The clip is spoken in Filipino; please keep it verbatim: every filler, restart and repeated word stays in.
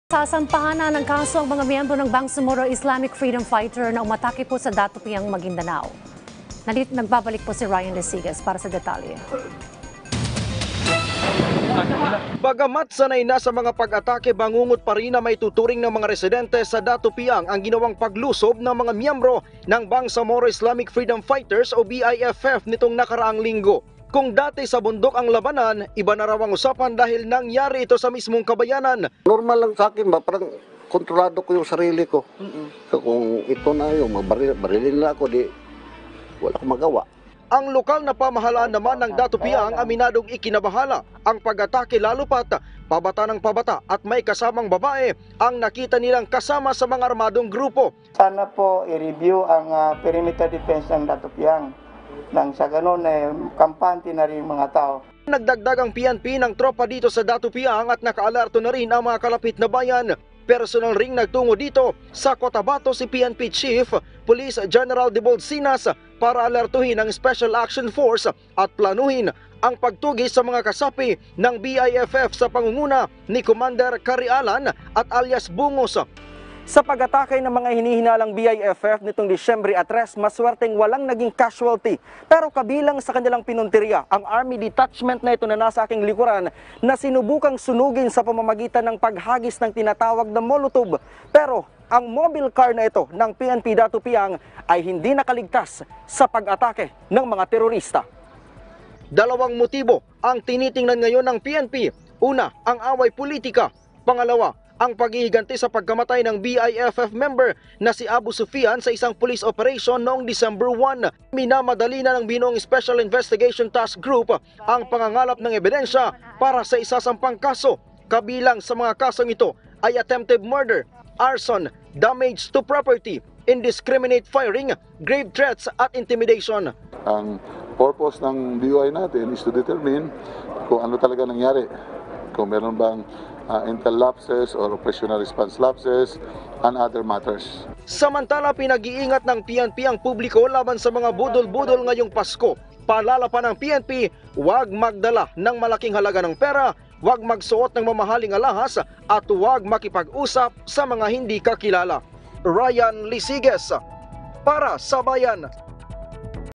Sasampahan na ng kaso ang mga miyembro ng Bangsamoro Islamic Freedom Fighter na umatake po sa Datupiang, Maguindanao. Nandito nagbabalik po si Ryan Lesigas para sa detalye. Bagamat sanay na sa mga pag-atake, bangungot pa rin na may tuturing ng mga residente sa Datupiang ang ginawang paglusob ng mga miyembro ng Bangsamoro Islamic Freedom Fighters o B I F F nitong nakaraang linggo. Kung dati sa bundok ang labanan, iba na raw ang usapan dahil nangyari ito sa mismong kabayanan. Normal lang sa akin ba, parang kontrolado ko yung sarili ko. Mm-hmm. So, kung ito na yung mabaril, barilin na ako, di wala akong magawa. Ang lokal na pamahalaan naman ng Datupiang aminadong ikinabahala ang pag-atake, lalo pat pabata ng pabata at may kasamang babae ang nakita nilang kasama sa mga armadong grupo. Sana po i-review ang uh, perimeter defense ng Datupiang. Nang sa ganun, eh, kampante na rin mga tao. Nagdagdag ang P N P ng tropa dito sa Datupiang at nakaalerto na rin ang mga kalapit na bayan. Personal ring nagtungo dito sa Cotabato si P N P Chief Police General de Bolsinas para alertuhin ang Special Action Force at planuhin ang pagtugis sa mga kasapi ng B I F F sa pangunguna ni Commander Carialan at alias Bungos. Sa pag-atake ng mga hinihinalang B I F F nitong Disyembre at tres, maswerteng walang naging casualty. Pero kabilang sa kanilang pinunteriya, ang Army Detachment na ito na nasa aking likuran na sinubukang sunugin sa pamamagitan ng paghagis ng tinatawag na Molotov. Pero ang mobile car na ito ng P N P Datupiang ay hindi nakaligtas sa pag-atake ng mga terorista. Dalawang motibo ang tinitingnan ngayon ng P N P. Una, ang away politika. Pangalawa, ang paghihiganti sa pagkamatay ng B I F F member na si Abu Sufyan sa isang police operation noong December first. Minamadali na ng binuong Special Investigation Task Group ang pangangalap ng ebidensya para sa isasampang kaso. Kabilang sa mga kasong ito ay attempted murder, arson, damage to property, indiscriminate firing, grave threats at intimidation. Ang purpose ng B I natin is to determine kung ano talaga nangyari. Kung meron bang Uh, intel lapses or operational response lapses and other matters. Samantala, pinag-iingat ng P N P ang publiko laban sa mga budol-budol ngayong Pasko. Paalala pa ng P N P, huwag magdala ng malaking halaga ng pera, huwag magsuot ng mamahaling alahas at huwag makipag-usap sa mga hindi kakilala. Ryan Lesigas para sa Bayan.